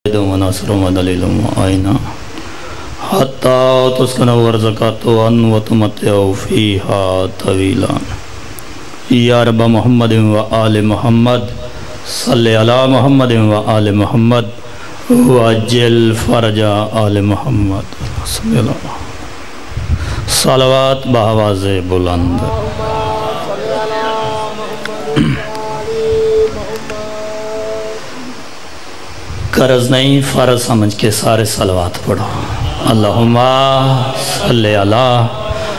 وناصر ودلیل وعینا حتی تسکن ورزقاتو ان وتمتعو فیہا طویلا یا رب محمد و آل محمد صلی علی محمد و آل محمد وعجل فرج آل محمد صلی اللہ صلوات بآواز بلند قرض نہیں فرض سمجھ کے سارے صلوات پڑھو اللہم صلی علی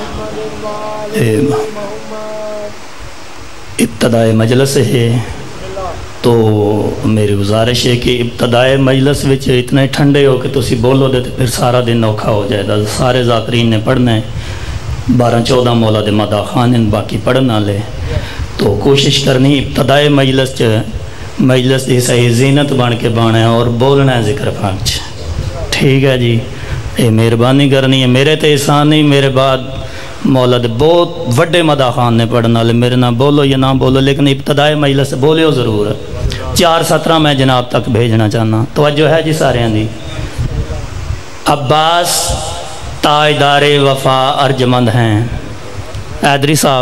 ابتدائی مجلس ہے تو میری گزارش ہے کہ ابتدائی مجلس وچ اتنے ٹھنڈے ہو کہ تسی بولو دے تو پھر سارا دن اوکھا ہو جائے گا سارے ذاکرین نے پڑھنا ہے 12-14 مولا دے مدہ خان باقی پڑھنا لے تو کوشش کرنی ابتدائی مجلس دی صحیح زینت بن کے بانا ہے اور بولنا ہے ذکر پاک ٹھیک ہے جی یہ مہربانی کرنی ہے میرے تے احسان نہیں میرے بعد مولا دے بہت وڈے مدہ خان نے پڑھنا لے میرے نہ بولو یا نہ بولو لیکن ابتدائی مجلس بولیو ضرور ہے 4-17 میں جناب تک بھیجنا چاہنا توجہ ہے جی سارے ہیں دی عباس تاجدار وفا ارجمند ہیں حیدری صاحب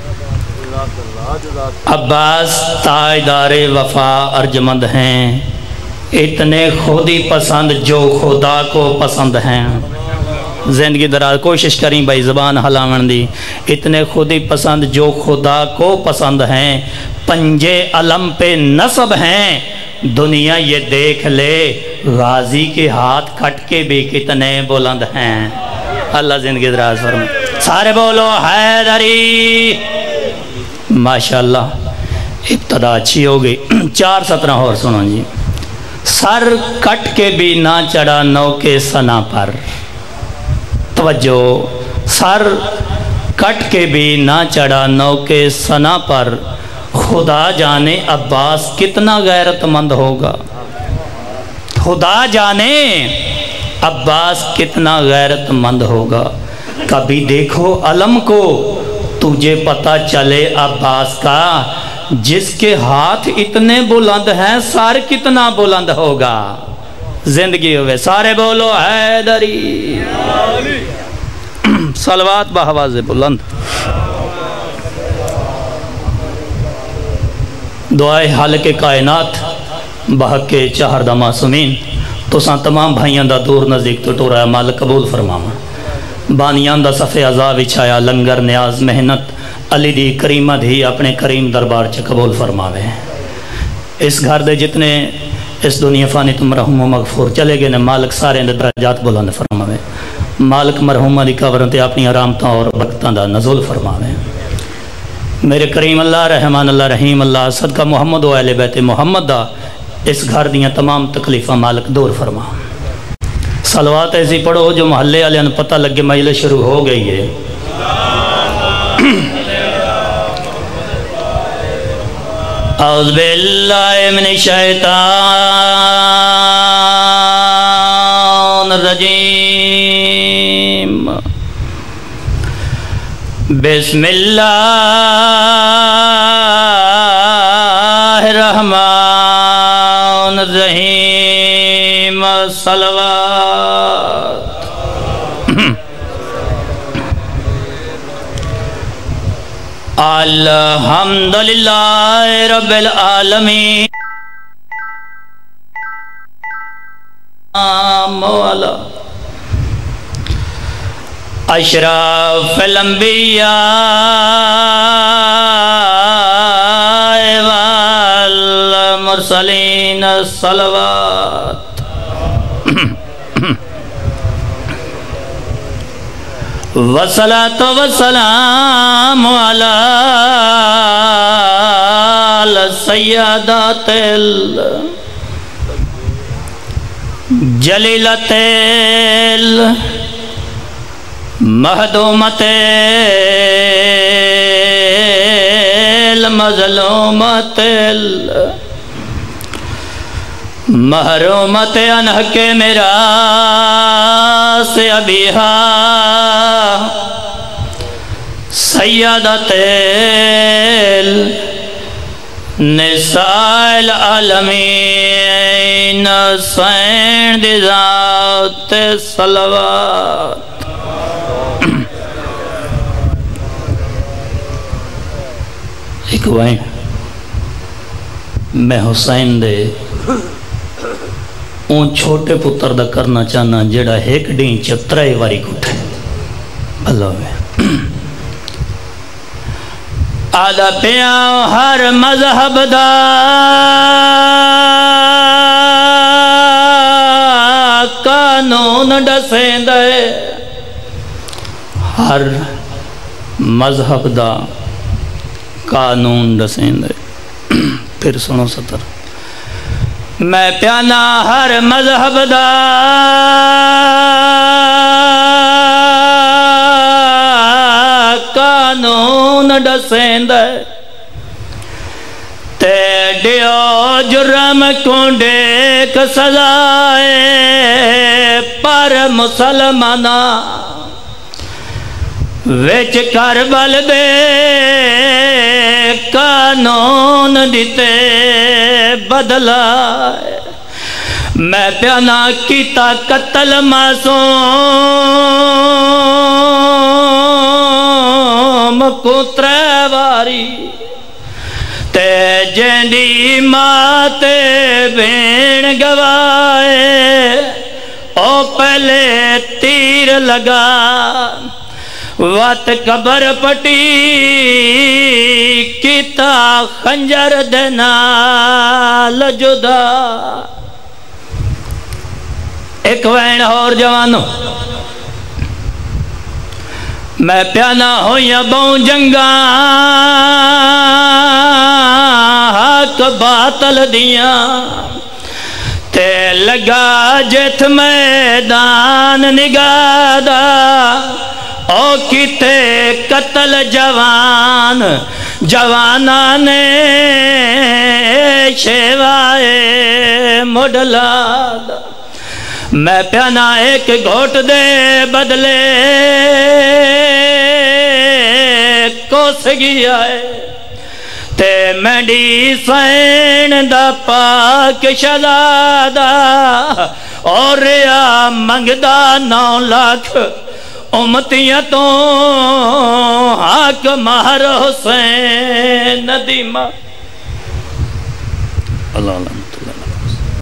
عباس تاجدار وفا ارجمند ہیں اتنے خودی پسند جو خدا کو پسند ہیں زندگی دراز کوشش کریں بھائی زبان ہلاون دی اتنے خودی پسند جو خدا کو پسند ہیں پنجے علم پہ نصب ہیں دنیا یہ دیکھ لے غازی کے ہاتھ کٹ کے بھی کتنے بلند ہیں اللہ زندگی دراز فرمائے سارے بولو حیدری ماشاءاللہ ابتدا اچھی ہو گئی 4-17 اور سنو جی سر کٹ کے بھی نہ چڑھا نو کے سنا پر توجہ سر کٹ کے بھی نہ چڑھا نو کے سنا پر خدا جانے عباس کتنا غیرت مند ہوگا خدا جانے عباس کتنا غیرت مند ہوگا کبھی دیکھو علم کو تجھے پتہ چلے عباس کا جس کے ہاتھ اتنے بلند ہیں سر کتنا بلند ہوگا زندگی ہوئے سارے بولو حیدری صلوات بآواز بلند دعائے حالق کائنات بحق کے چہردہ معصومین تو ساں تمام بھائیاں دا دور نزدیک تو ٹورا مالک قبول فرماما بانیان دا صفحے عذاب اچھایا لنگر نیاز محنت علی دی کریمہ دی اپنے کریم دربار چے قبول فرماوے اس گھر دے جتنے اس دنیا فانی تم مرحوم و مغفور چلے گئے نے مالک سارے اندر درجات بلند فرماوے مالک مرحومہ دی قبرنتے اپنی آرامتاں اور برکتاں دا نزول فرماوے میرے کریم اللہ رحمان اللہ رحیم اللہ صدقہ محمد و اہل بیت محمد دا اس گھر دیاں تمام تکلیفہ مالک دور فرما صلوات ایسی پڑھو جو محلے والے ان پتہ لگے مجلس شروع ہو گئی ہے اعوذ باللہ من الشیطان الرجیم بسم اللہ الرحمن الرحیم صلوات الحمدللہ رب العالمین مولا اشرف الانبیاء والمرسلین صلوات والصلاة والسلام على السيدات الجليلة المهدومة المظلومة محرومت انحق میراث ابیہا سیدت نساء العالمین حسین دی ذات صلوات ایک وائن میں حسین دے اون چھوٹے پتر دا کرنا چاہنا جڑا ایک ڈین چترے واری کٹھے اللہ میں آدھا پیاں ہر مذہب دا قانون ڈسیں دے ہر مذہب دا قانون ڈسیں دے پھر سنو سطر میں پیانا ہر مذہب دا قانون ڈسیں دے تے ڈیو جرم کو ڈیک سزائے پر مسلمانہ ویچ کربل دے قانون دیتے بدلائے میں پیانا کیتا قتل معصوم کو تریواری تے جیندی ماں تے بین گوائے او پہلے تیر لگا وات قبر پٹی کیتا خنجر دینا لجدا ایک وین اور جوانو میں پیانا ہویا بہوں جنگاں حق باطل دیاں تے لگا جت میدان نگاہ دا او کیتے قتل جوان جوانا نے شیوائے مڈلا میں پیانا ایک گھوٹ دے بدلے کوس گیا ہے تے مینڈی سین دا پاک شہزادہ اور ریا منگدا 9 لاکھ امتیاں تو حق مہر حسین ندیمہ اللہ اللہ